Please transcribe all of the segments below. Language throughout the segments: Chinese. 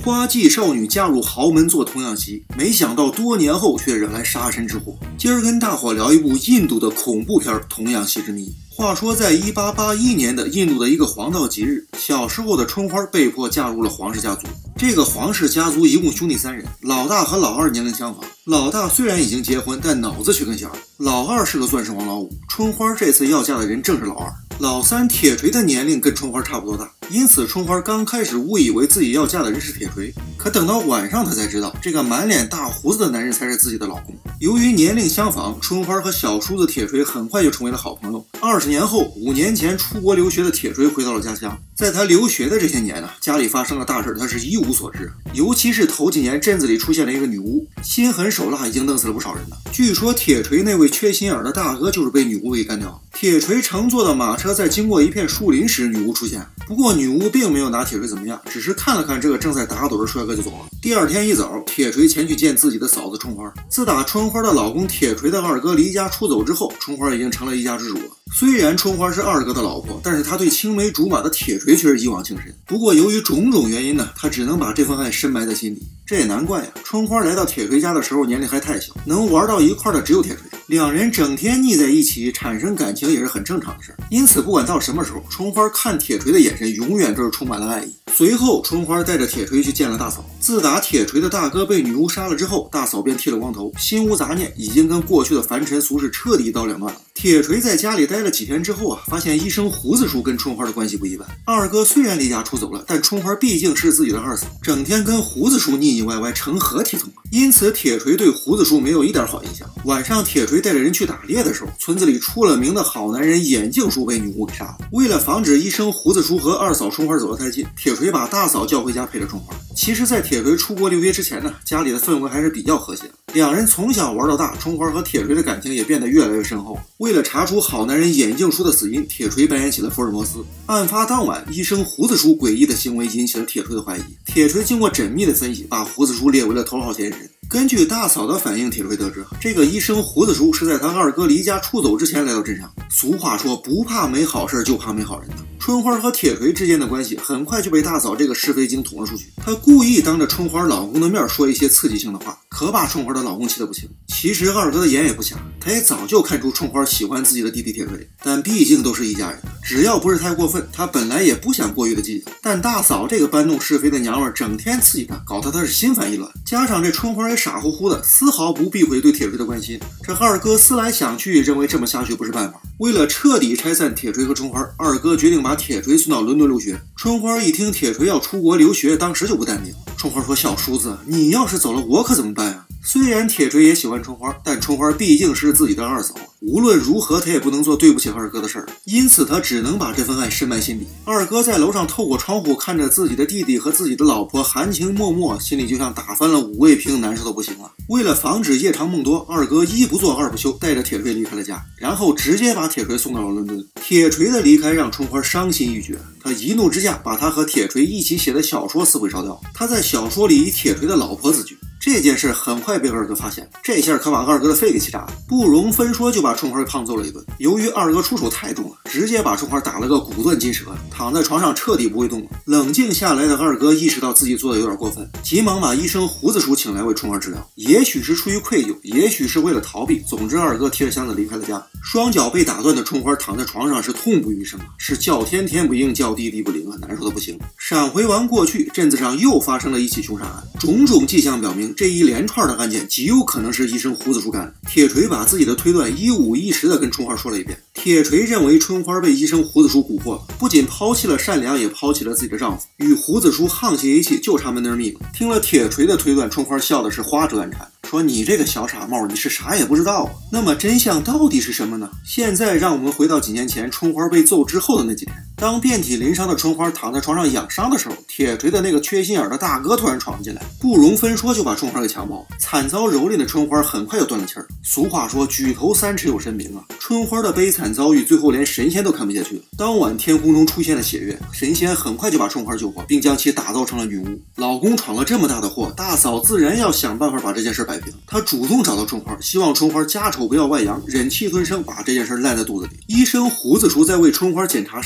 花季少女嫁入豪门做童养媳，没想到多年后却惹来杀身之祸。今儿跟大伙聊一部印度的恐怖片《童养媳之谜》。话说，在1881年的印度的一个黄道吉日，小时候的春花被迫嫁入了皇室家族。这个皇室家族一共兄弟3人，老大和老二年龄相仿。老大虽然已经结婚，但脑子却跟小儿。老二是个钻石王老五，春花这次要嫁的人正是老二。老三铁锤的年龄跟春花差不多大，因此春花刚开始误以为自己要嫁的人是铁锤，可等到晚上她才知道，这个满脸大胡子的男人才是自己的老公。由于年龄相仿，春花和小叔子铁锤很快就成为了好朋友。20年后，5年前出国留学的铁锤回到了家乡，在他留学的这些年家里发生了大事，他是一无所知。尤其是头几年，镇子里出现了一个女巫，心狠手辣，已经弄死了不少人了。据说铁锤那位缺心眼的大哥就是被女巫给干掉了。铁锤乘坐的马车在经过一片树林时，女巫出现。不过女巫并没有拿铁锤怎么样，只是看了看这个正在打盹的帅哥就走了。第二天一早，铁锤前去见自己的嫂子春花。自打春花的老公铁锤的二哥离家出走之后，春花已经成了一家之主了。虽然春花是二哥的老婆，但是她对青梅竹马的铁锤却是一往情深。不过由于种种原因她只能把这份爱深埋在心底。这也难怪呀，春花来到铁锤家的时候年龄还太小，能玩到一块的只有铁锤。两人整天腻在一起，产生感情也是很正常的事。因此不管到什么时候，春花看铁锤的眼神永远都是充满了爱意。随后春花带着铁锤去见了大嫂。自打铁锤的大哥被女巫杀了之后，大嫂便剃了光头，心无杂念，已经跟过去的凡尘俗世彻底一刀两断了。铁锤在家里待了几天之后发现医生胡子叔跟春花的关系不一般。二哥虽然离家出走了，但春花毕竟是自己的二嫂，整天跟胡子叔腻腻歪歪，成何体统啊！因此铁锤对胡子叔没有一点好印象。晚上铁锤带着人去打猎的时候，村子里出了名的好男人眼镜叔被女巫给杀了。为了防止医生胡子叔和二嫂春花走得太近，铁锤把大嫂叫回家陪着春花。其实在铁锤出国留学之前家里的氛围还是比较和谐的。两人从小玩到大，春花和铁锤的感情也变得越来越深厚。为了查出好男人眼镜叔的死因，铁锤扮演起了福尔摩斯。案发当晚，医生胡子叔诡异的行为引起了铁锤的怀疑。铁锤经过缜密的分析，把胡子叔列为了头号嫌疑人。根据大嫂的反应，铁锤得知这个医生胡子叔是在他二哥离家出走之前来到镇上。俗话说，不怕没好事，就怕没好人春花和铁锤之间的关系很快就被大嫂这个是非精捅了出去。她故意当着春花老公的面说一些刺激性的话，可把春花的老公气得不轻。其实二哥的眼也不瞎，他也早就看出春花喜欢自己的弟弟铁锤，但毕竟都是一家人，只要不是太过分，他本来也不想过于的计较。但大嫂这个搬弄是非的娘们儿整天刺激他，搞得他是心烦意乱。加上这春花也傻乎乎的，丝毫不避讳对铁锤的关心。这二哥思来想去，认为这么下去不是办法。为了彻底拆散铁锤和春花，二哥决定把铁锤送到伦敦留学。春花一听铁锤要出国留学，当时就不淡定。春花说：“小叔子，你要是走了，我可怎么办啊？”虽然铁锤也喜欢春花，但春花毕竟是自己的二嫂，无论如何他也不能做对不起二哥的事儿，因此他只能把这份爱深埋心底。二哥在楼上透过窗户看着自己的弟弟和自己的老婆含情脉脉，心里就像打翻了5味瓶，难受的不行了。为了防止夜长梦多，二哥一不做二不休，带着铁锤离开了家，然后直接把铁锤送到了伦敦。铁锤的离开让春花伤心欲绝，他一怒之下把他和铁锤一起写的小说撕毁烧掉。他在小说里以铁锤的老婆自居。这件事很快被二哥发现，这下可把二哥的肺给气炸了，不容分说就把春花胖揍了一顿。由于二哥出手太重了，直接把春花打了个骨断筋折，躺在床上彻底不会动了。冷静下来的二哥意识到自己做的有点过分，急忙把医生胡子叔请来为春花治疗。也许是出于愧疚，也许是为了逃避，总之二哥提着箱子离开了家。双脚被打断的春花躺在床上是痛不欲生是叫天天不应，叫地地不灵难受的不行。闪回完过去，镇子上又发生了一起凶杀案，种种迹象表明这一连串的案件极有可能是医生胡子叔干的。铁锤把自己的推断一五一十的跟春花说了一遍。铁锤认为春花被医生胡子叔蛊惑了，不仅抛弃了善良，也抛弃了自己的丈夫，与胡子叔沆瀣一气，就差门那命了。听了铁锤的推断，春花笑的是花枝乱颤，说：“你这个小傻帽，你是啥也不知道啊。”那么真相到底是什么呢？现在让我们回到几年前春花被揍之后的那几天，当遍体鳞伤的春花躺在床上养伤的时候，铁锤的那个缺心眼的大哥突然闯了进来，不容分说就把春花给强暴了。惨遭蹂躏的春花很快就断了气儿。俗话说，举头三尺有神明啊。春花的悲惨遭遇，最后连神仙都看不下去了。当晚天空中出现了血月，神仙很快就把春花救活，并将其打造成了女巫。老公闯了这么大的祸，大嫂自然要想办法把这件事摆平。她主动找到春花，希望春花家丑不要外扬，忍气吞声，把这件事烂在肚子里。医生胡子叔在为春花检查伤势的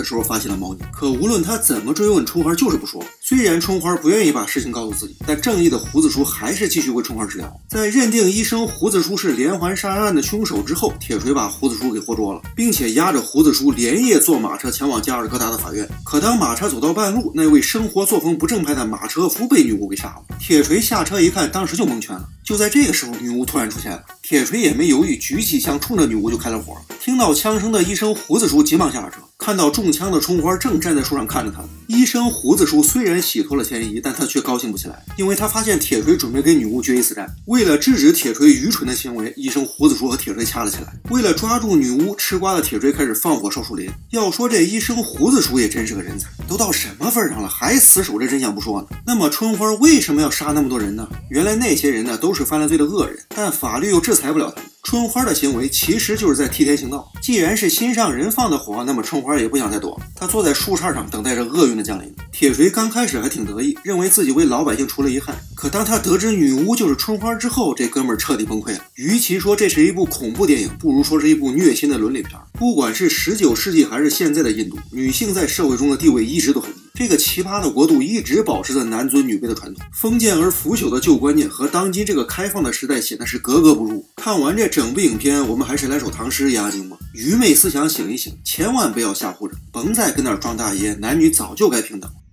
时候发现了猫腻。可无论他怎么追问，春花就是不说。虽然春花不愿意把事情告诉自己，但正义的胡子叔还是继续为春花治疗。在认定医生胡子叔是连环杀人案的凶手之后，铁锤把胡子叔给活捉了，并且押着胡子叔连夜坐马车前往加尔各答的法院。可当马车走到半路，那位生活作风不正派的马车夫被女巫给杀了。铁锤下车一看，当时就蒙圈了。就在这个时候，女巫突然出现了，铁锤也没犹豫，举起枪冲着女巫就开了火。听到枪声的医生胡子叔急忙下了车，看到中枪的春花正站在树上看着他。医生胡子叔虽然洗脱了嫌疑，但他却高兴不起来，因为他发现铁锤准备跟女巫决一死战。为了制止铁锤愚蠢的行为，医生胡子叔和铁锤掐了起来。为了抓住女巫，吃瓜的铁锤开始放火烧树林。要说这医生胡子叔也真是个人才，都到什么份上了，还死守着真相不说呢？那么春花为什么要杀那么多人呢？原来那些人呢，都是犯了罪的恶人，但法律又制裁不了他们。春花的行为其实就是在替天行道。既然是心上人放的火，那么春花也不想再躲，她坐在树杈上等待着厄运的降临。铁锤刚开始还挺得意，认为自己为老百姓除了遗憾。可当他得知女巫就是春花之后，这哥们儿彻底崩溃了。与其说这是一部恐怖电影，不如说是一部虐心的伦理片。不管是19世纪还是现在的印度，女性在社会中的地位一直都很低。这个奇葩的国度一直保持着男尊女卑的传统，封建而腐朽的旧观念和当今这个开放的时代显得是格格不入。看完这整部影片，我们还是来首唐诗压惊吧。愚昧思想醒一醒，千万不要吓唬着，甭再跟那儿装大爷，男女早就该平等。